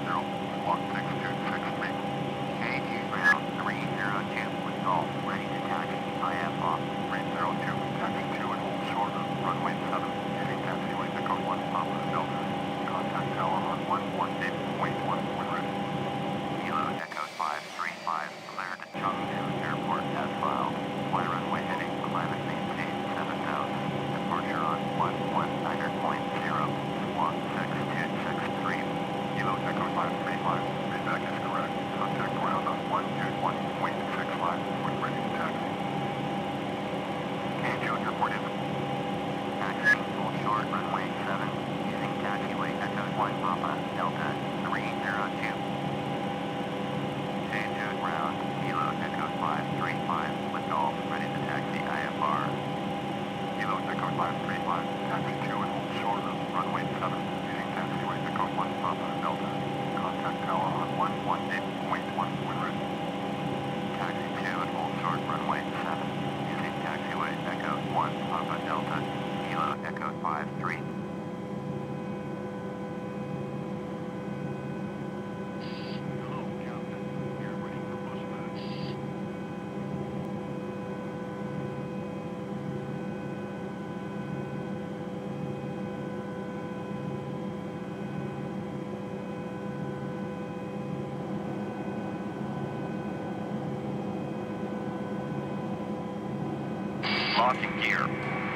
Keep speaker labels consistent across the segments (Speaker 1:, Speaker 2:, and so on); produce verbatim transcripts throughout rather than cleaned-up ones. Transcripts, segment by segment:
Speaker 1: Locking gear.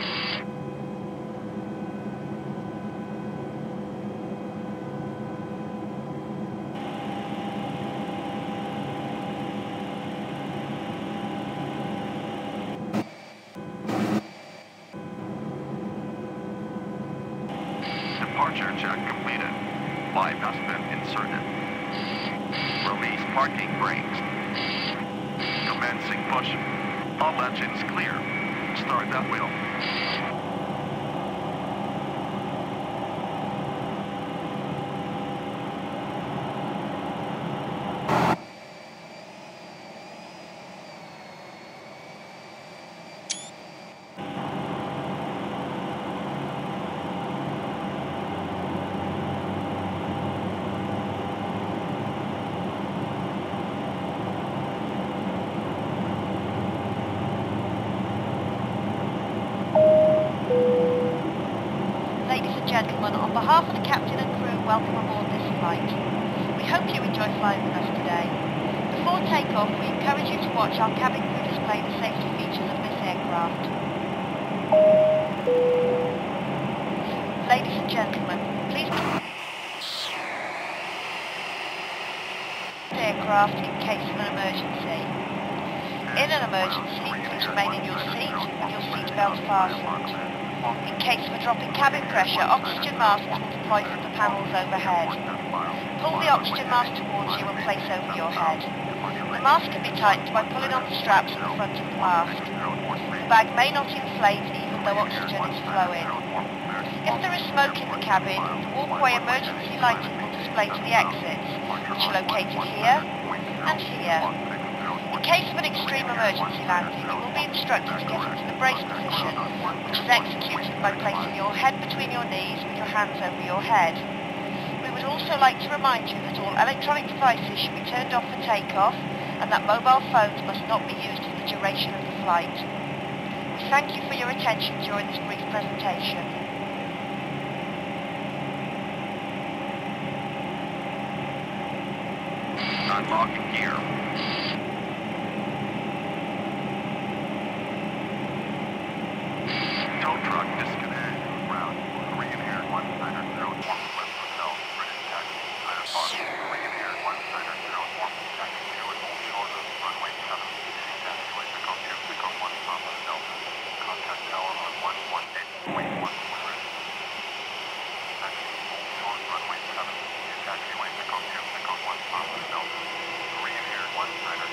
Speaker 1: Departure check completed. Bypass pin inserted. Release parking brakes. Commencing push. All engines clear. Start that wheel.
Speaker 2: Gentlemen, on behalf of the captain and crew, welcome aboard this flight. We hope you enjoy flying with us today. Before takeoff, we encourage you to watch our cabin crew display the safety features of this aircraft. Ladies and gentlemen, please the aircraft in case of an emergency. In an emergency, please remain in your seat with your seatbelt fastened. In case of a drop in cabin pressure, oxygen masks will deploy from the panels overhead. Pull the oxygen mask towards you and place over your head. The mask can be tightened by pulling on the straps at the front of the mask. The bag may not inflate even though oxygen is flowing. If there is smoke in the cabin, the walkway emergency lighting will display to the exits, which are located here and here. In case of an extreme emergency landing, you will be instructed to get into the brace position, which is executed by placing your head between your knees with your hands over your head. We would also like to remind you that all electronic devices should be turned off for takeoff and that mobile phones must not be used for the duration of the flight. We thank you for your attention during this brief presentation.
Speaker 1: Unlocking gear. Tow truck disconnect. Ground. Korean Air one nine zero one West Hotel. British taxi. I F R. Korean Air one nine zero one taxi two at Old Shore Road, runway seven. Taxiway Echo two, Echo one Papa Delta. Contact tower on one one eight point one Wizard. Taxi Old Shore, runway seven. Taxiway Echo two, Echo one Papa Delta. Korean Air one nine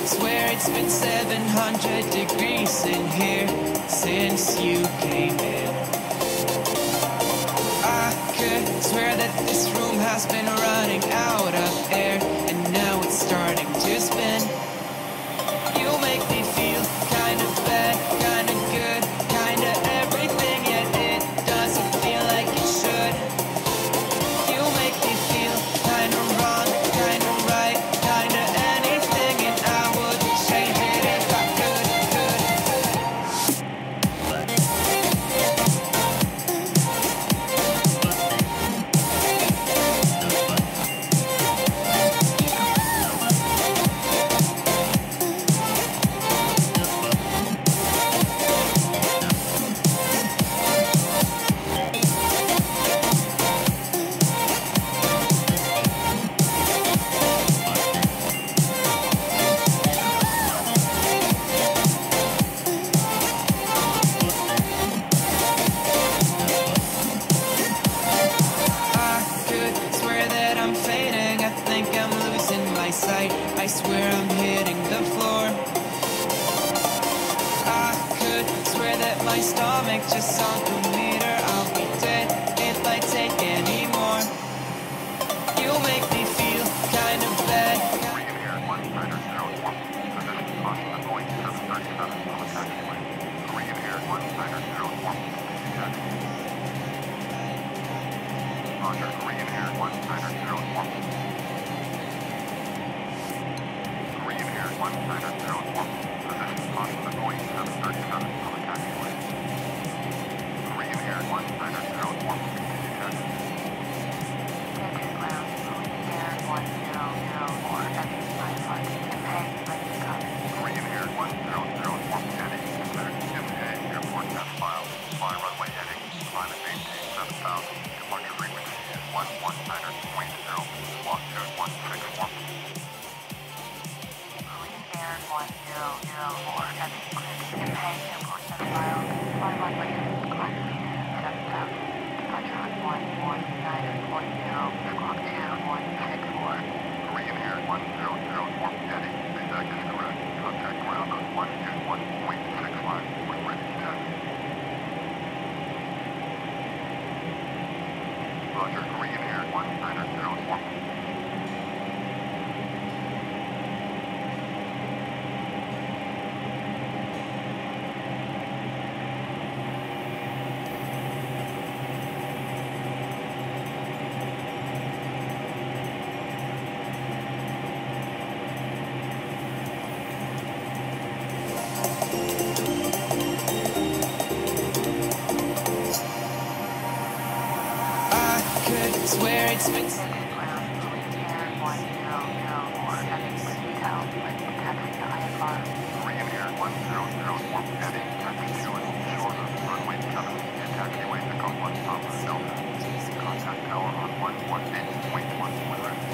Speaker 3: swear it's been seven hundred degrees in here since you came in. I could swear that this room has been running out of air, and now it's starting to spin. You make me feel kind of bad, kind of good, kind of everything, yet it doesn't feel like it should. You make me feel kind of wrong, kind of right, kind of anything, and I would change it if I could, could, I swear I'm hitting the floor. I could swear that my stomach just sunk a meter. I'll be dead if I take any more. You make me feel kind of bad.
Speaker 1: Three in here, one Niner zero one. Position caution on Boeing seven thirty-seven on the taxiway. Three in here, one Niner zero one. Taxi. Roger, three in here, one Niner zero one. One Niner zero one. Position caution on Boeing seven thirty-seven on the taxiway. Three in here, one Niner zero one. Taxi.
Speaker 4: Take ground, moving air one zero zero four, Eddie, nine five, Impeg, ready to come.
Speaker 1: Three in here, one zero zero one, Eddie, cleared. Impeg, airport test file. Fly runway heading, climb at maintain seven thousand. Departure frequency is one one niner point zero. Squawk code one six one.
Speaker 4: Air one zero zero four, Eddie, cleared. Impeg, airport test file. Fly runway heading, climb at maintain seven thousand. Departure on one one niner point zero. Squawk two one six four.
Speaker 1: Three in here, one zero zero four, Eddie. Exact is correct. Contact ground on one two one point six five. We're ready to check. Roger, three in here, one niner zero four.
Speaker 3: Swear it's been
Speaker 4: Take ground, moving air one zero zero four, Eddie, please help, ready to taxi to I F R.
Speaker 1: Three in here, one zero zero four, Eddie. Taxi to and hold short of runway seven. And taxiway to go one Papa Delta. Contact tower on one one eight point one. We're ready.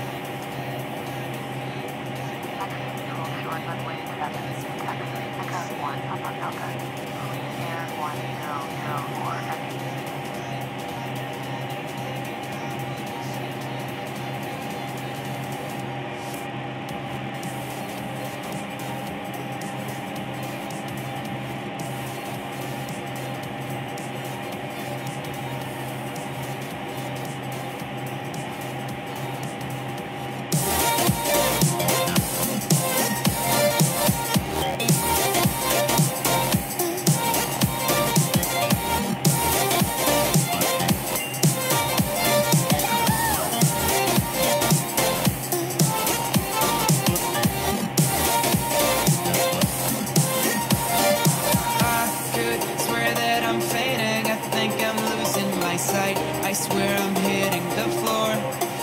Speaker 4: Taxi to hold short runway seven, taxi Echo one Papa Delta. Moving air one zero zero four, Eddie.
Speaker 3: I swear I'm hitting the floor.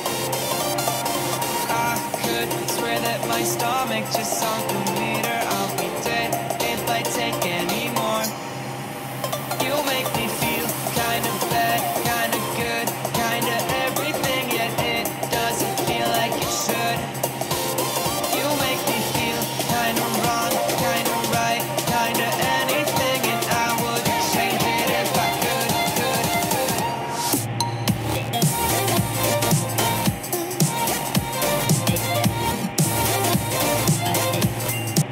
Speaker 3: I could swear that my stomach just sunk a meter. I'll be dead if I take any more. You make me feel kind of bad, kind of good, kind of everything, yet it doesn't feel like it should. You make me feel kind of wrong, kind of right, kind of anything, and I would change it if I could, could, could.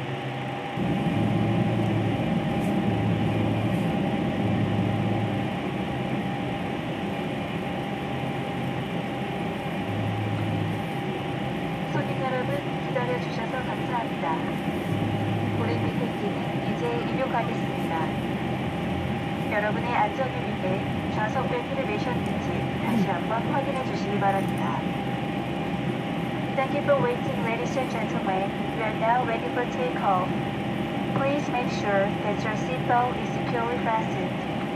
Speaker 5: 여러분의 안전을 위해 좌석 벨트를 매셨는지 다시 한번 확인해 주시기 바랍니다. Thank you for waiting, ladies and gentlemen. We are now ready for takeoff. Please make sure that your seatbelt is securely fastened.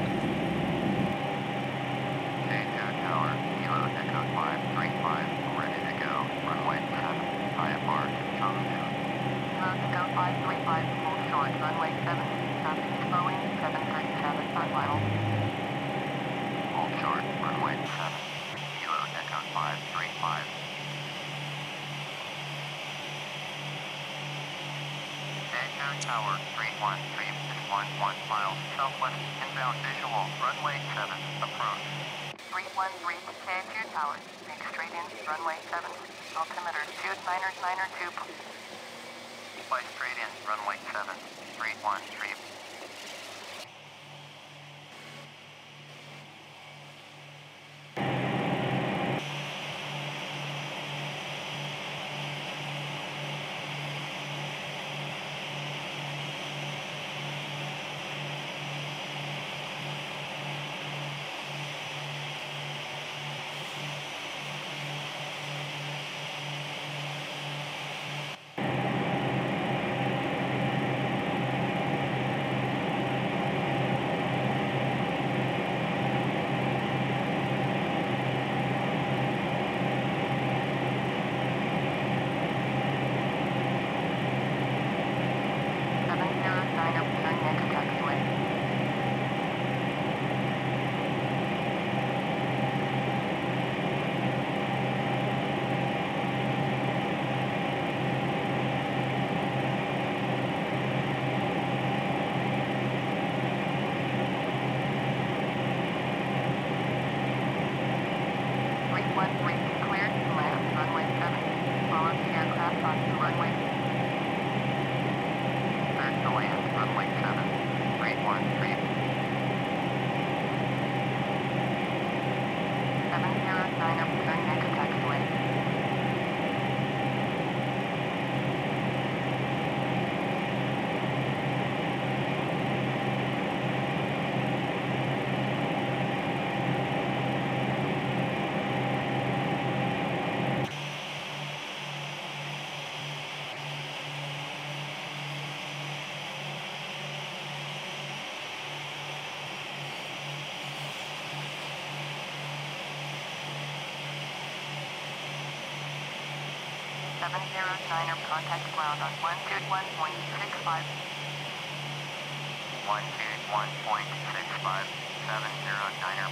Speaker 1: K two Tower, Kilo Echo five three five, ready to go. Runway seven, I F R to Chengdu.
Speaker 4: Kilo Echo five three five, hold short, runway seven, southeast Boeing seven thirty-seven, five miles.
Speaker 1: Hold short, runway seven, Kilo Echo five three five. K two Tower, three one three six one one miles southwest, inbound visual, runway seven, approach.
Speaker 4: three one three, K two Tower, take straight in, runway seven, altimeter two niner niner two.
Speaker 1: Fly straight in, runway seven, three one three.
Speaker 4: seven zero nine, turn next taxiway. three one three, cleared to land, runway seven, follow the aircraft onto runway.
Speaker 1: Cleared to land, runway seven, three one three.
Speaker 4: seven zero nine, turn next taxiway. seven zero nine, contact ground on one two one point six five.
Speaker 1: one two one point six five, seven zero niner.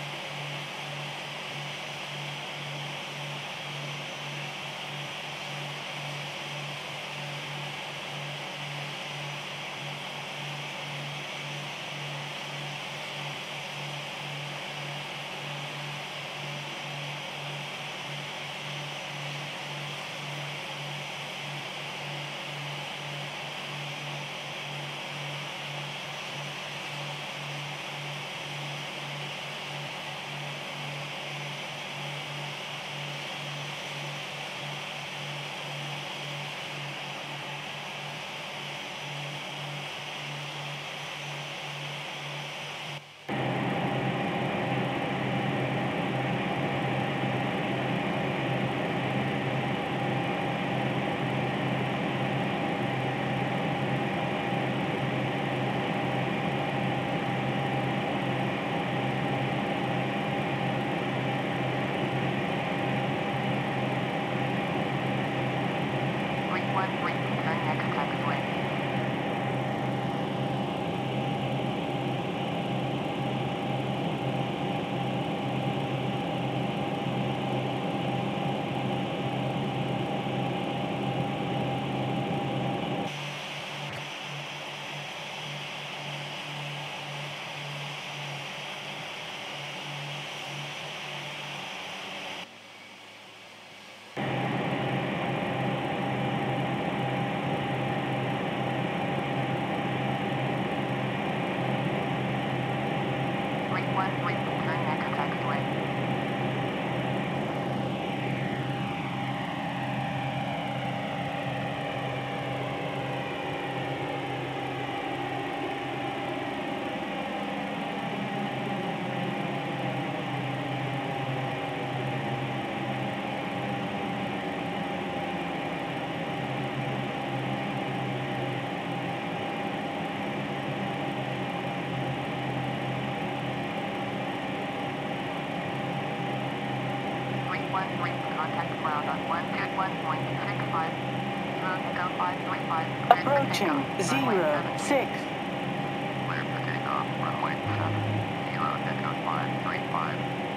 Speaker 4: one three, contact ground on one two one point six five. Kilo Echo five three five.
Speaker 6: Approaching zero six.
Speaker 1: Clear for takeoff, runway seven. Kilo Echo five three five.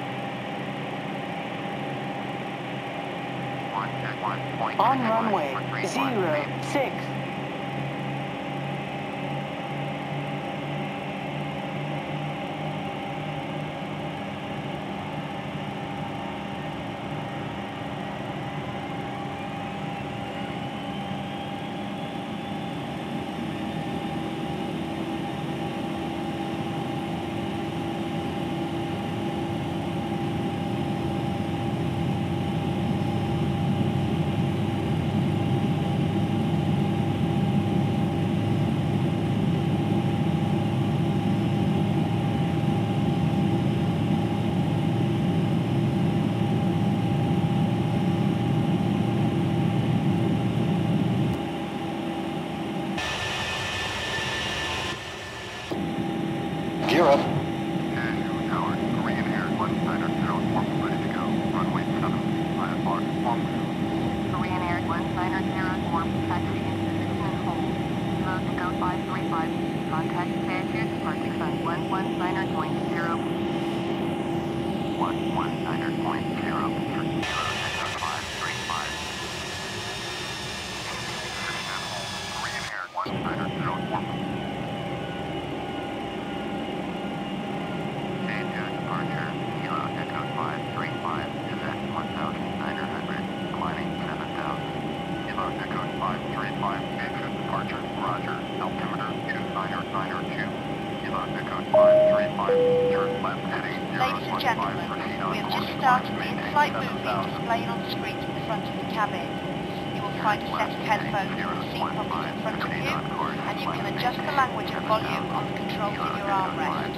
Speaker 1: One at one point
Speaker 6: On
Speaker 1: six one
Speaker 6: runway
Speaker 1: for three
Speaker 6: zero
Speaker 1: one.
Speaker 6: six.
Speaker 7: Gear up.
Speaker 1: Cashew Tower, Korean Air one niner zero four, ready to go. Runway seven. I F R, Hong
Speaker 4: Korean Air one niner zero four, taxi into position and hold. Kilo Echo five three five, contact Cashew departure on one one niner point zero.
Speaker 1: one one niner point zero for Kilo Echo five three five. Position and hold. Korean Air one niner zero four. Departure, Kilo Echo five three five is at one thousand nine hundred, climbing seven thousand. Kilo Echo five three five, exit departure, roger, altimeter two niner niner two. Kilo Echo five three five, turn left heading zero
Speaker 2: Ladies and
Speaker 1: one five,
Speaker 2: gentlemen,
Speaker 1: proceed
Speaker 2: we
Speaker 1: on
Speaker 2: have
Speaker 1: course
Speaker 2: just
Speaker 1: climb
Speaker 2: started
Speaker 1: to
Speaker 2: the
Speaker 1: maintain
Speaker 2: in-flight
Speaker 1: seven
Speaker 2: movie
Speaker 1: thousand.
Speaker 2: displayed on the screen in the front of the cabin. You will find a set of headphones with the seat pocket in front of you, and you can adjust the language and volume on the controls of your armrest.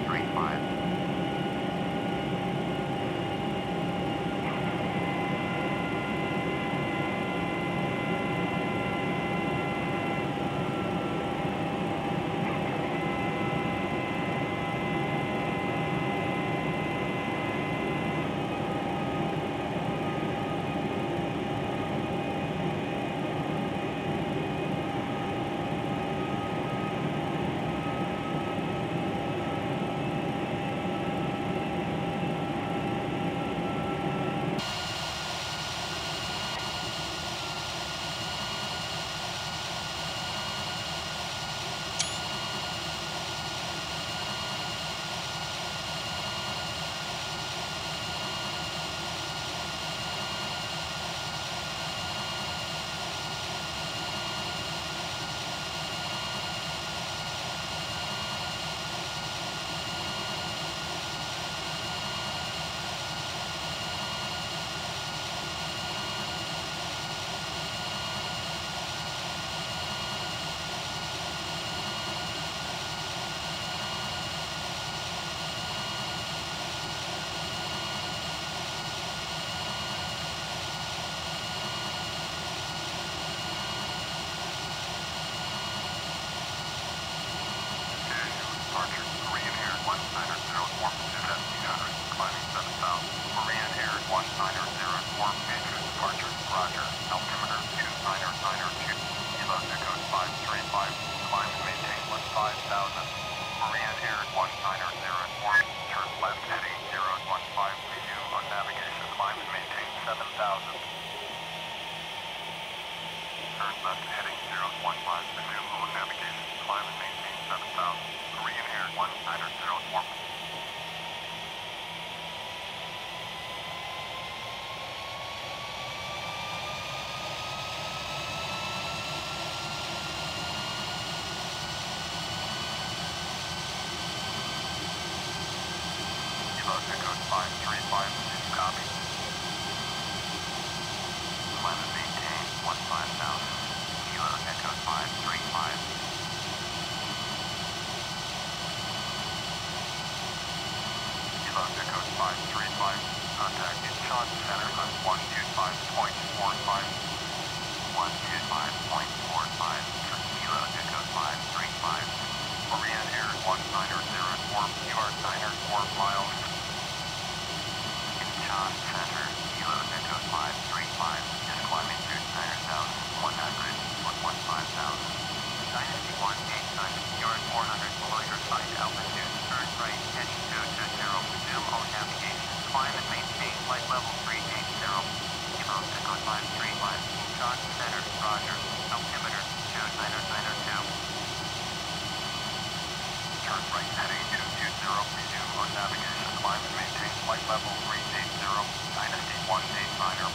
Speaker 1: Departure, Korean Air one niner zero four, is at eight hundred, climbing seven thousand. Korean Air one niner zero four, exit departure, roger, altimeter two niner niner two. Kilo Echo five three five, climb and maintain five thousand. Korean Air one niner zero four, turn left heading zero one five, resume on navigation, climb and maintain seven thousand. Turn left heading zero one five, resume on navigation, climb and maintain seven thousand. Korean Air one niner zero four. Kilo Echo five three five, copy. Climb and maintain five thousand. Kilo Echo five three five. Kilo Echo five three five. Contact Incheon Center on one two five point four five. one two five point four five for Kilo Echo five three five. Korean Air one niner zero four. You are niner four miles. Incheon Center, Kilo Echo find altitude, turn right, heading two two zero, resume on navigation, climb and maintain flight level three eight zero, Kilo Echo five three five, Incheon Center, Roger, altimeter two nine nine two. Turn right, heading two two zero, resume on navigation, climb and maintain flight level three eight zero, Dynasty one eight niner.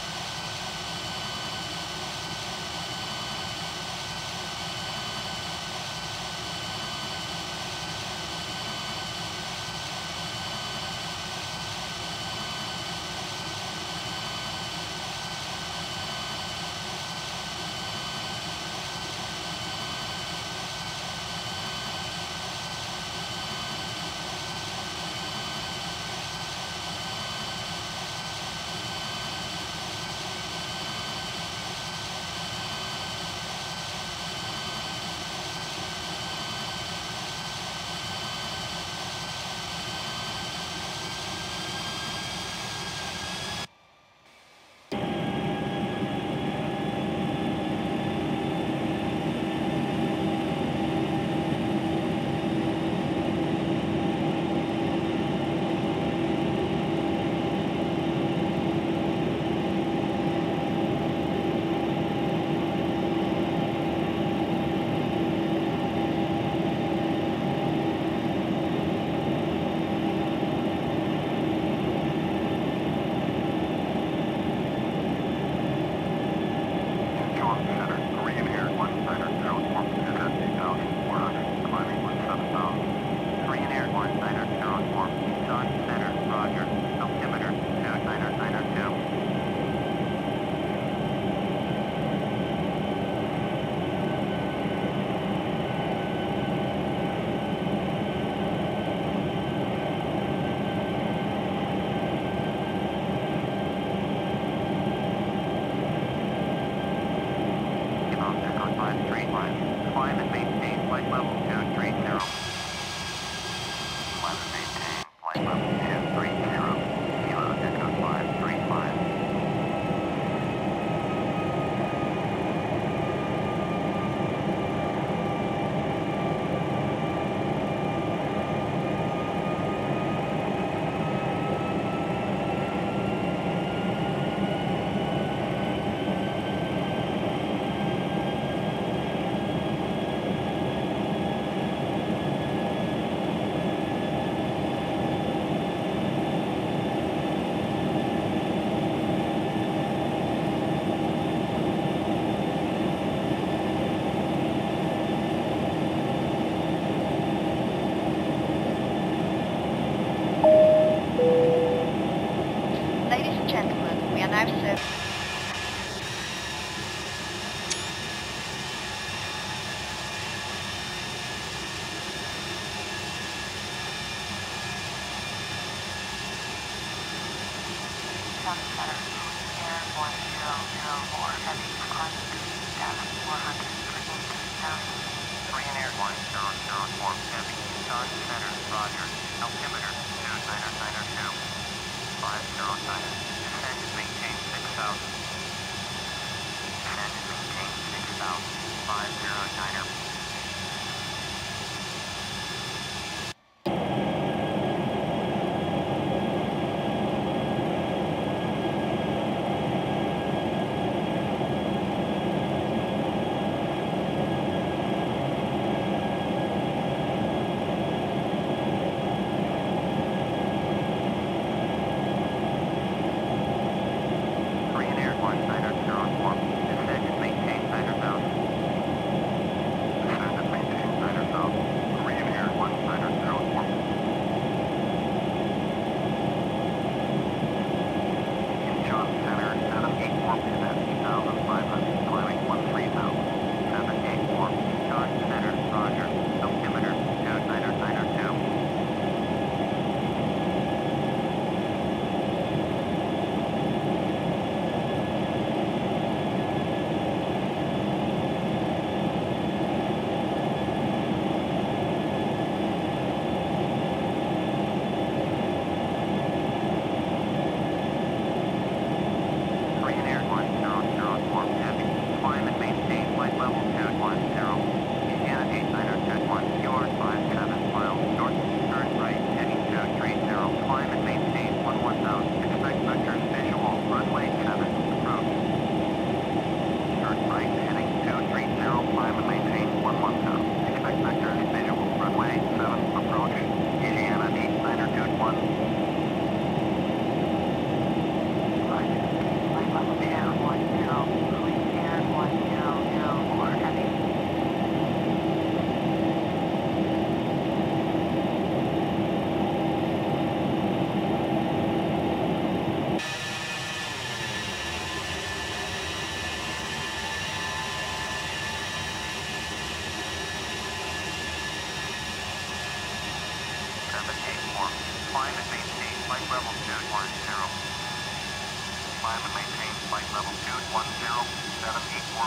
Speaker 1: seven eight four. Climb and maintain flight level two one zero. Climb and maintain flight level two one zero, seven eight four.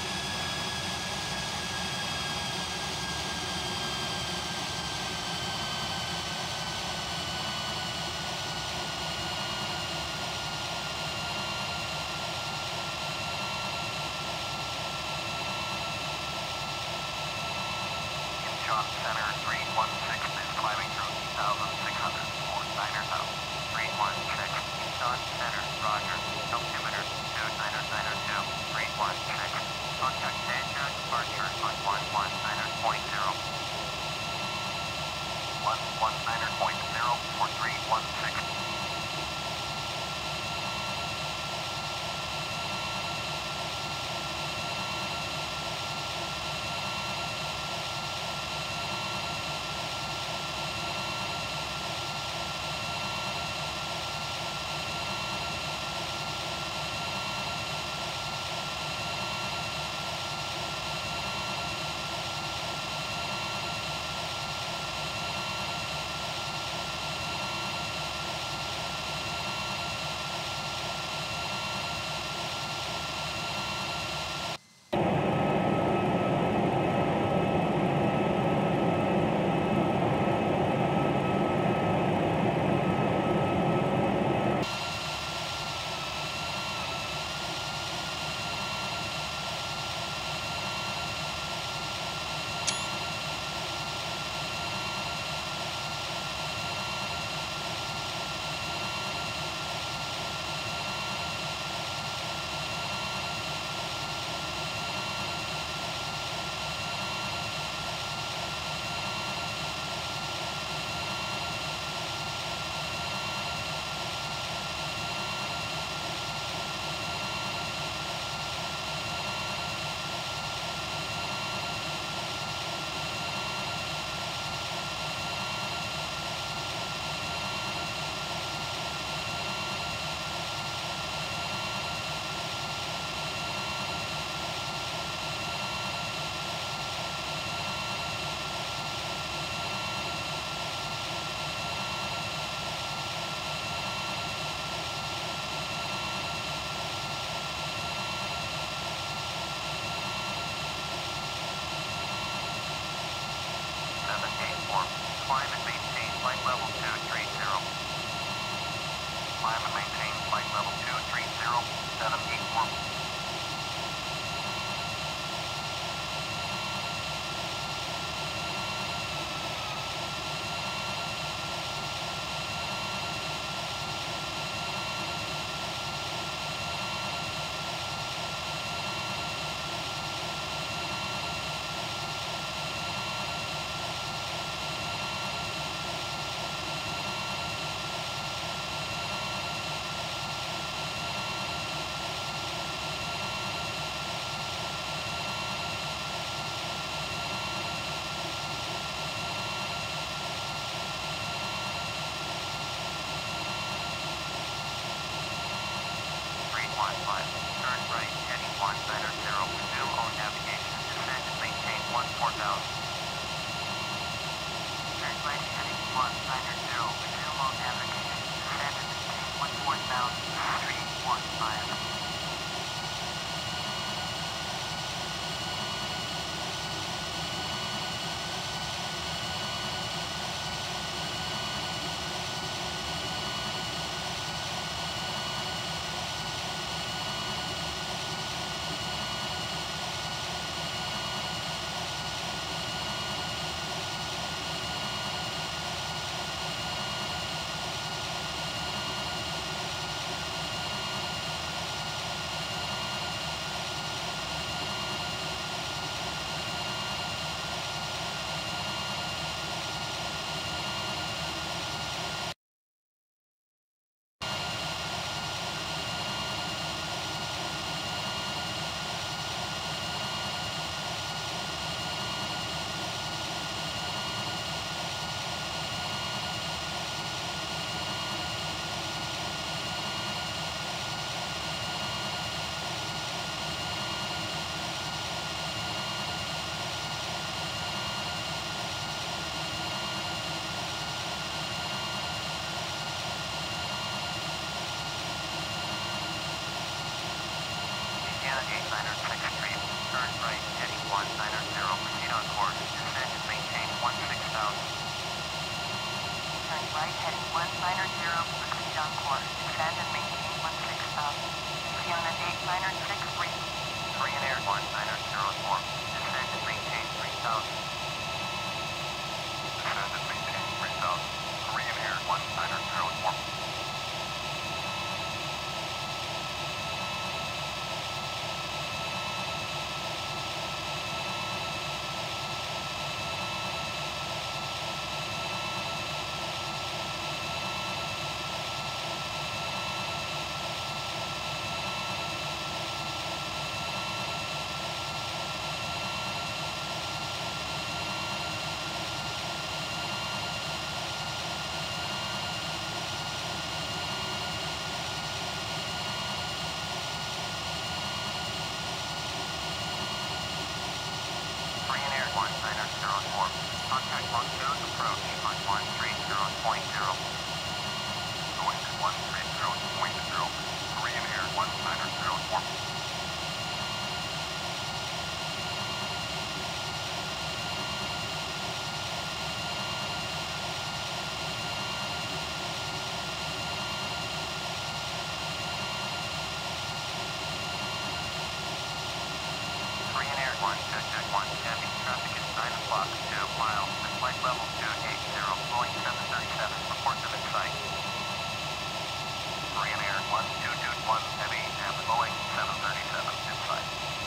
Speaker 1: Incheon Center three one six is climbing through two thousand six hundred for Niner House. three one six, Incheon Center, roger. Altimeter two niner niner two, three one six. Contact Daejeon departure on one one niner point zero. one one niner point zero for three one six. seven eight four. Climb and maintain flight level two three zero. Climb and maintain flight level two three zero, seven eight four. one five. Turn right, heading one niner zero. Resume on navigation. Descend and maintain one four thousand. Turn right, heading one niner zero. Resume on navigation. Descend and maintain one four thousand. three one five. Turn right, heading one nine zero, proceed on course, descend and maintain one six thousand.
Speaker 4: Turn right heading one nine zero, proceed on course, descend and maintain one six thousand. Fiona eight nine six three.
Speaker 1: Korean Air one nine zero four, descend and maintain three thousand. Descend and maintain three thousand. Korean Air one nine zero four. Korean Air one nine zero four. Contact Longitude approach on one three zero point zero. Going to one three zero point zero. Korean Air one nine zero four. Korean Air one, check check one, heavy traffic is nine o'clock, two miles, and flight level two eight zero, Boeing seven thirty-seven, report them in sight. Korean Air one two two one, heavy, and Boeing seven thirty-seven in sight.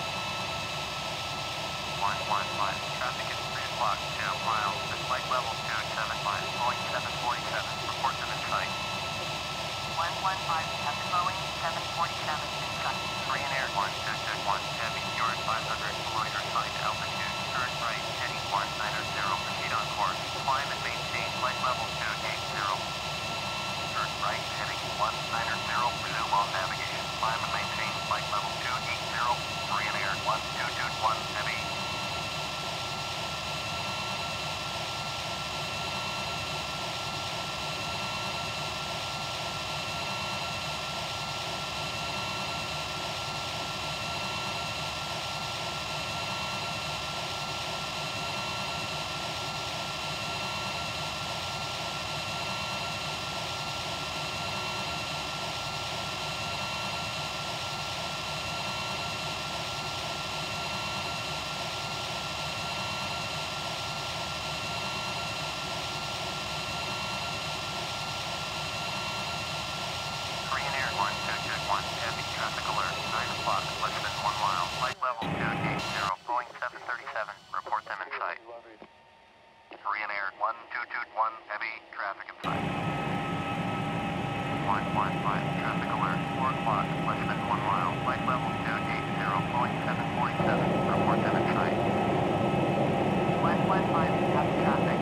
Speaker 1: one one five, traffic is three o'clock, two miles, and flight level two seven five, Boeing seven forty-seven, report them in sight.
Speaker 4: one one five, Captain Boeing seven forty-seven in sight.
Speaker 1: Korean Air one, check check one, heavy, you're at five hundred kilometer flight altitude, turn right, heading one nine zero, proceed on course, climb and maintain flight level two eight zero. Turn right, heading one nine zero, resume on navigation, climb and maintain flight level two eight zero, Korean Air one two two one, heavy. Korean Air one, check check one, heavy traffic alert, nine o'clock, less than one mile, flight level two eight zero, Boeing seven thirty-seven, report them in sight. Korean Air one two two one, heavy traffic in sight. one one five, traffic alert, four o'clock, less than one mile, flight level two eight zero, Boeing seven forty-seven, report them in sight.
Speaker 4: one one five, Captain traffic.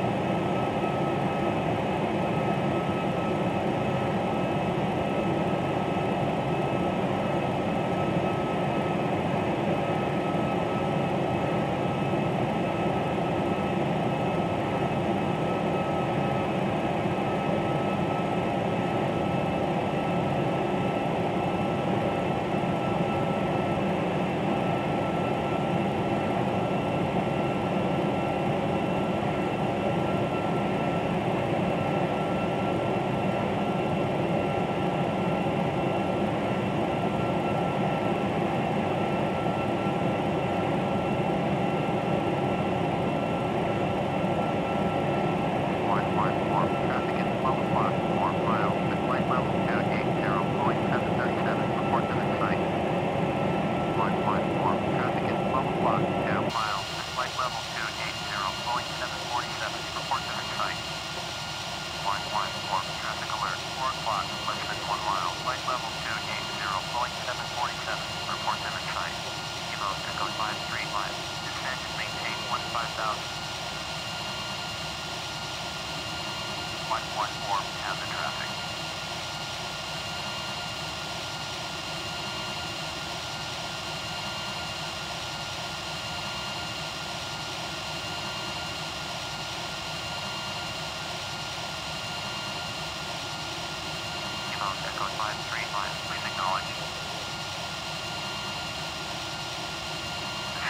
Speaker 4: one one four, have the traffic. Kilo Echo five three five, please acknowledge.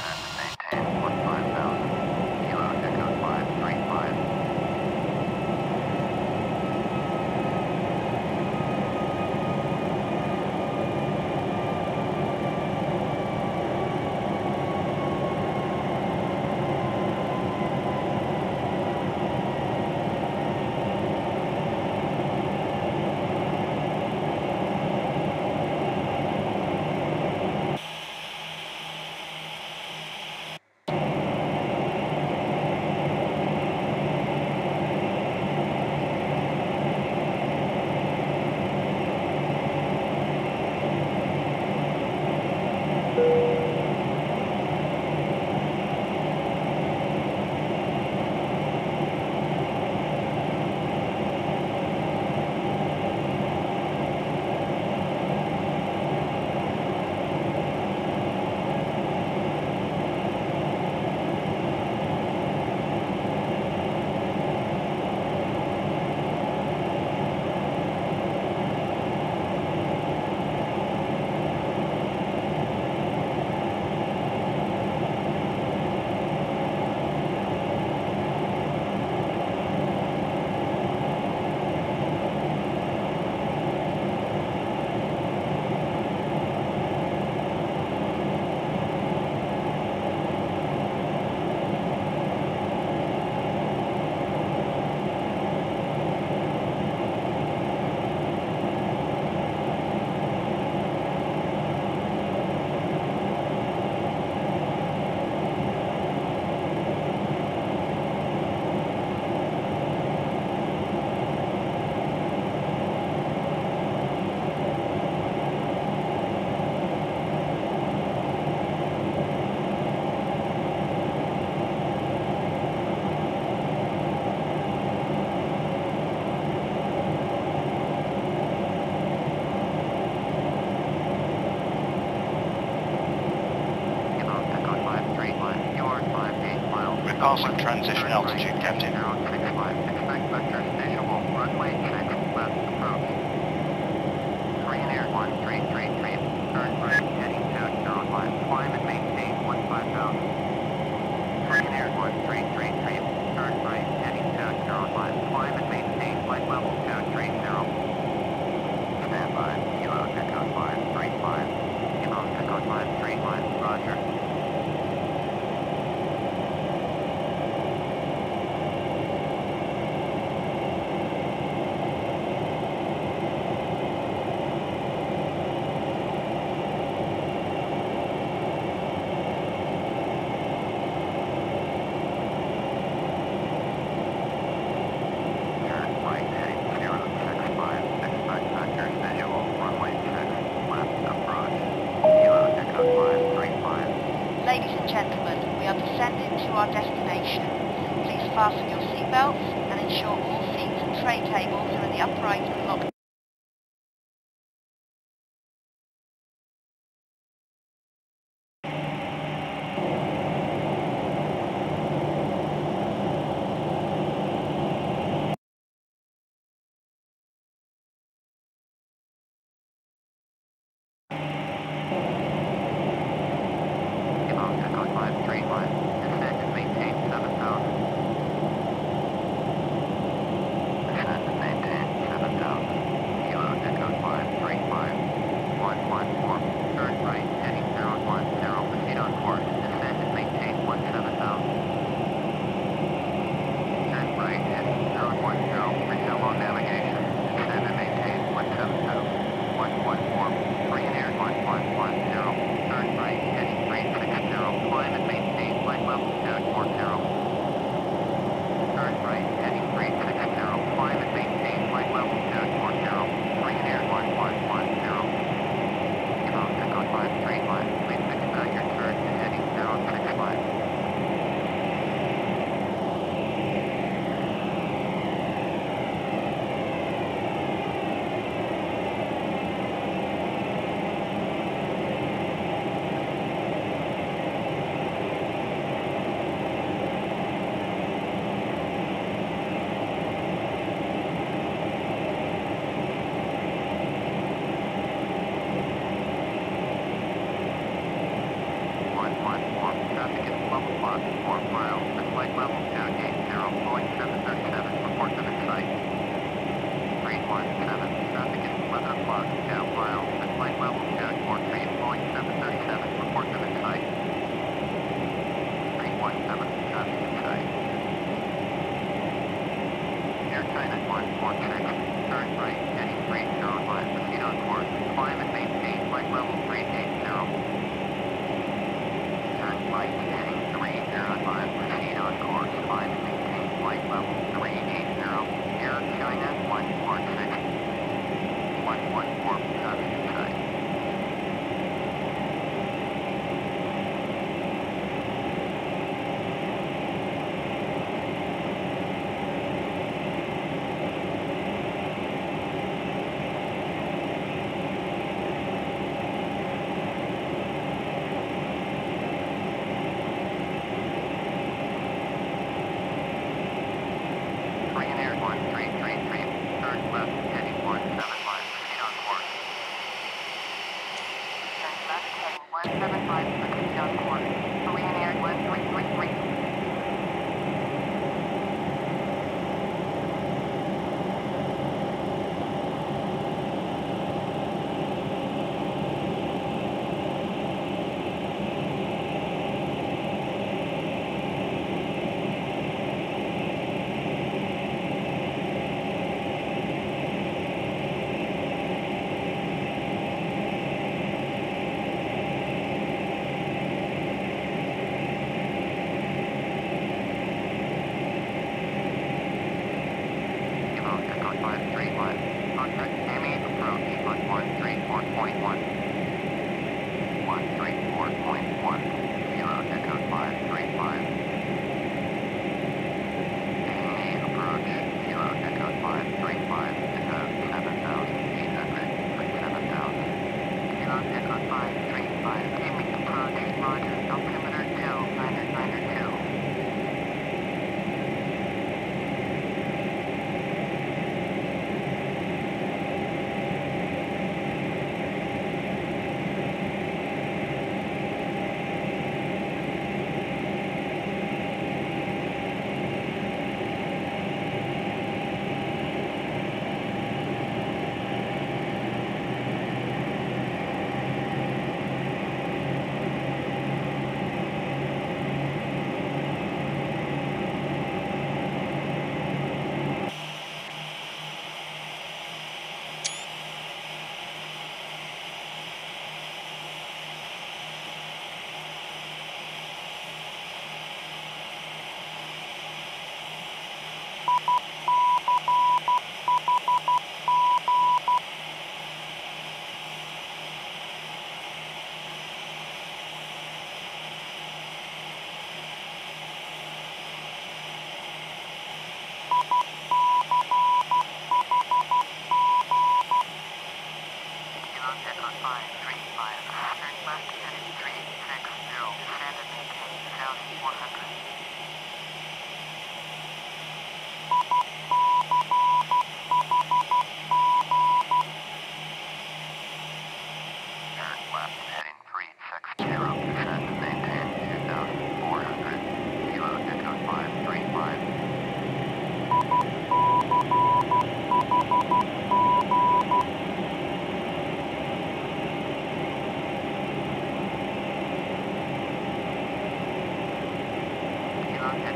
Speaker 7: Passing transition altitude, Captain.
Speaker 1: zero six five. Expect vectors visual. Runway six left approach. Korean Air one three three three. Turn right heading two zero five. Climb and maintain one five thousand. Korean Air one three three three. Turn right heading two zero five. Climb and maintain flight level two three zero. Stand by. Kilo Echo five three five. Kilo Echo five three five. Roger.
Speaker 2: Ladies and gentlemen, we are descending to our destination. Please fasten your seatbelts and ensure all seats and tray tables are in the upright and locked.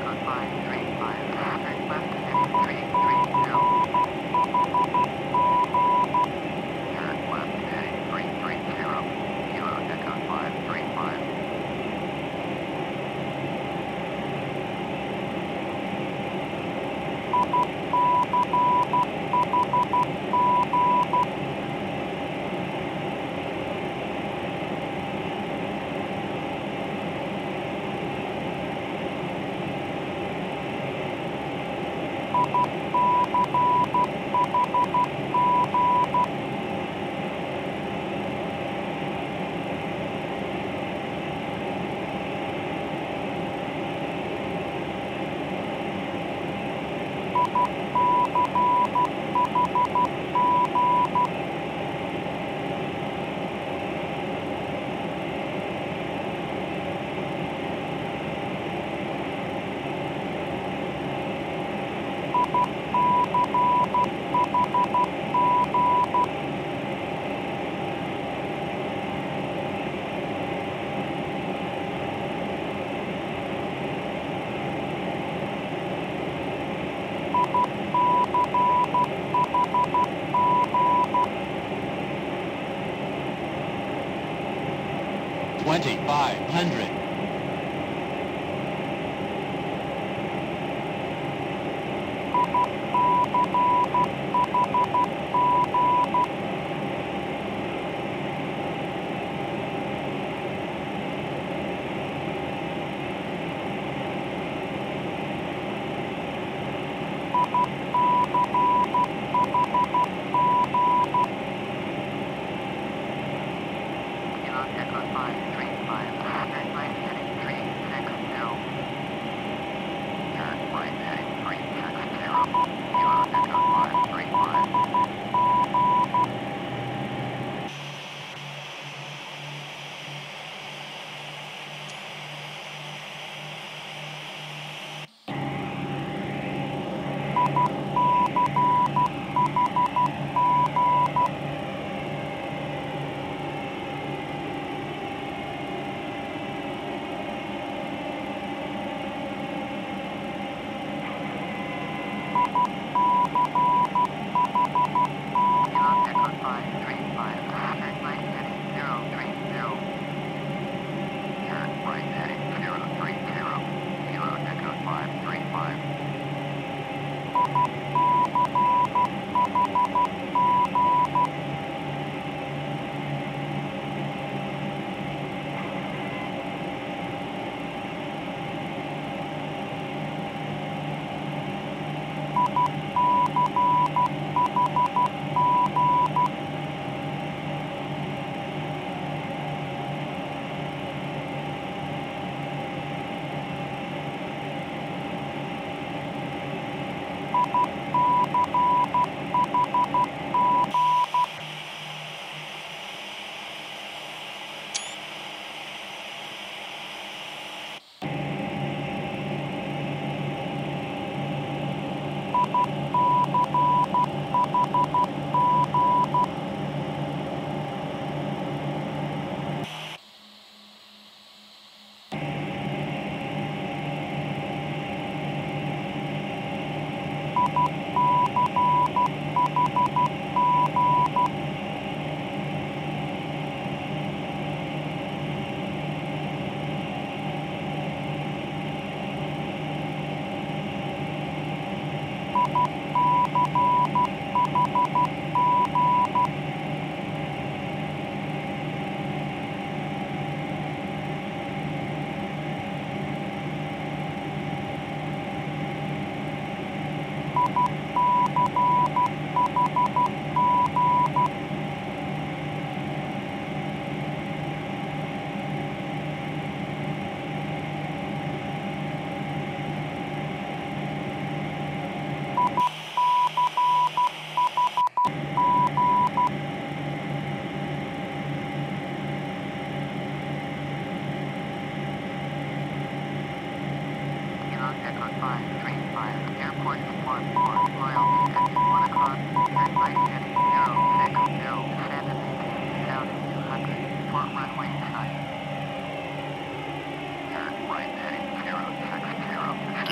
Speaker 8: twenty-five hundred.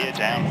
Speaker 7: gear down.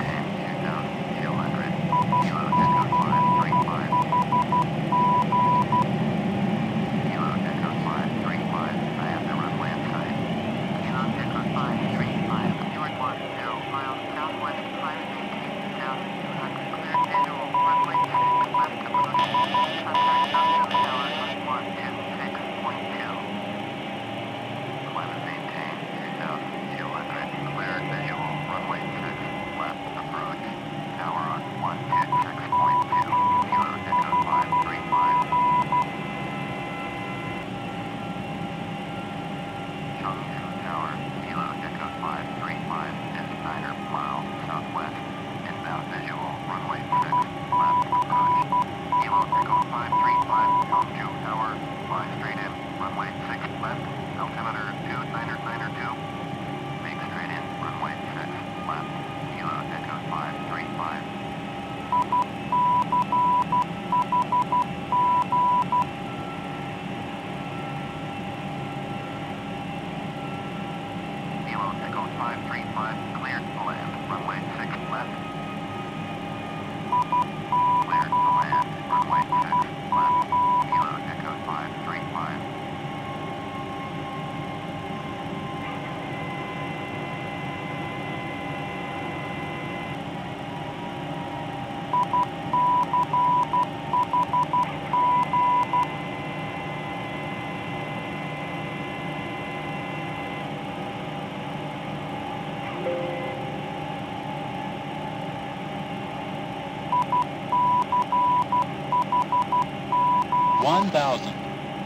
Speaker 8: one thousand.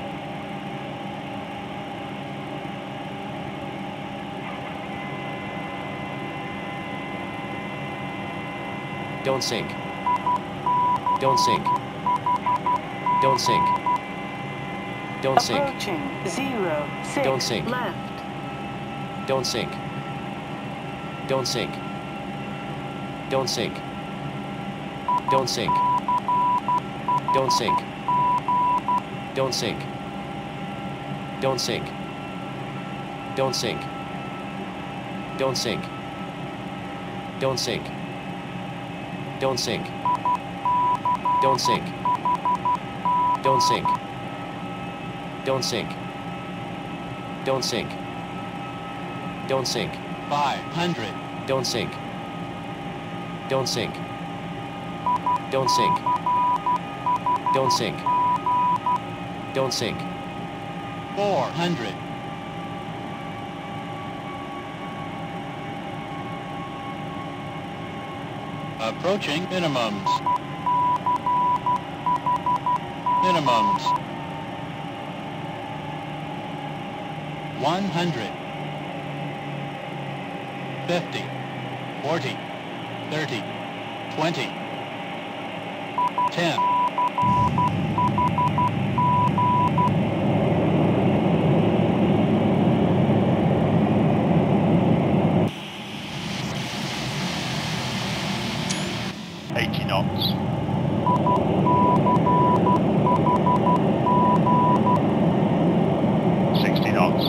Speaker 9: Don't sink. Don't sink. Don't sink. Don't sink.
Speaker 6: Approaching zero six
Speaker 9: Don't sink.
Speaker 6: left.
Speaker 9: Don't sink. Don't sink. Don't sink. Don't sink. Don't sink. Don't sink. Don't sink. Don't sink. Don't sink. Don't sink. Don't sink. Don't sink. Don't sink. Don't sink. Don't sink. Don't sink.
Speaker 8: five hundred.
Speaker 9: Don't sink. Don't sink. Don't sink. Don't sink. Don't sink.
Speaker 8: four hundred. Approaching minimums. Minimums. one hundred. fifty. forty. thirty. twenty. ten.
Speaker 7: eighty knots. sixty knots.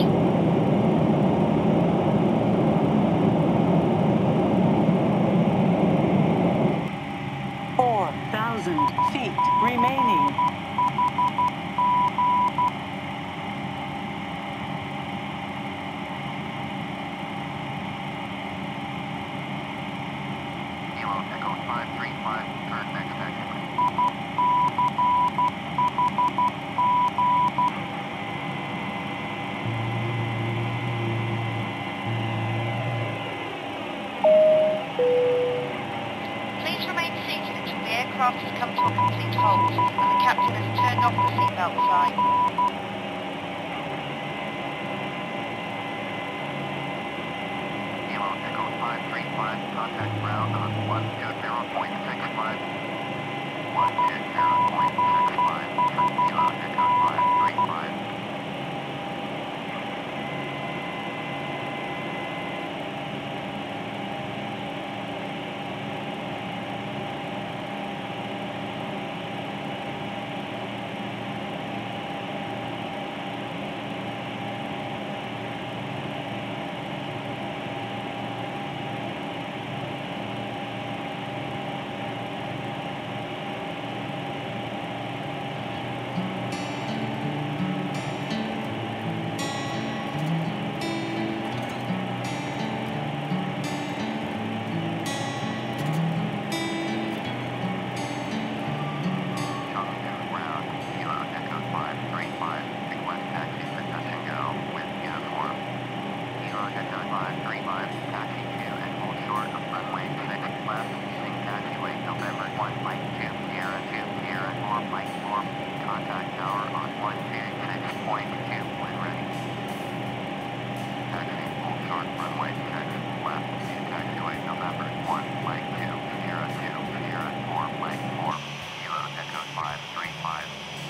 Speaker 6: Four thousand feet remaining.
Speaker 2: Please remain seated until the aircraft has come to a complete halt and the captain has turned off the seatbelt sign.
Speaker 1: Kilo Echo five three five, contact ground on one two zero point six five. one two zero point six five, Kilo Echo five three five. one Mike two, Sierra two, Sierra four, Mike four, contact tower on one two six point two when ready. Taxi full short runway six left to taxiway November one Mike two, Sierra two, Sierra four, Mike four, Kilo Echo five three five.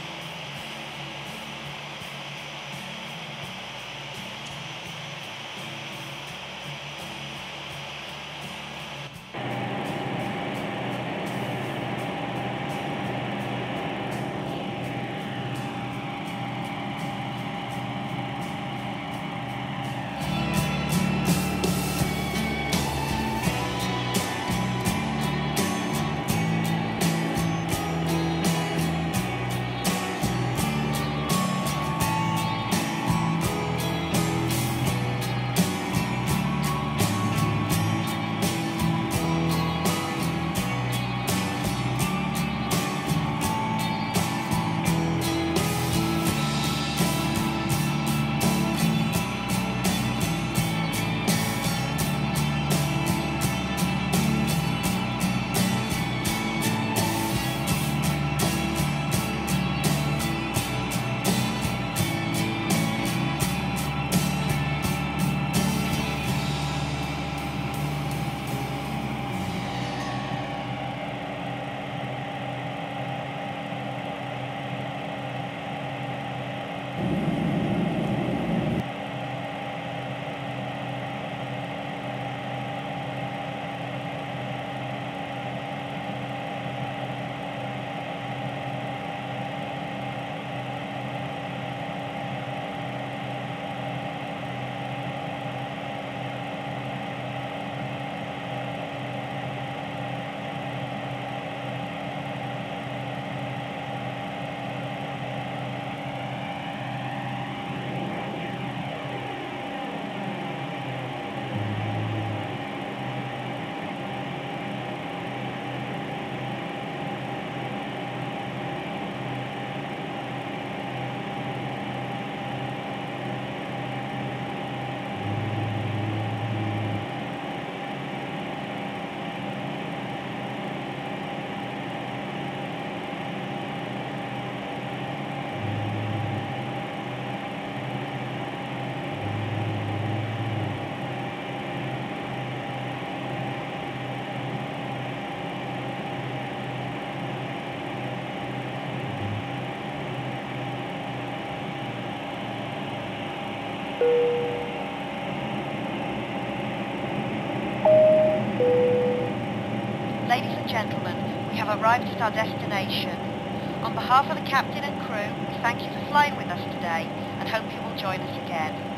Speaker 2: Ladies and gentlemen, we have arrived at our destination. On behalf of the captain and crew, we thank you for flying with us today and hope you will join us again.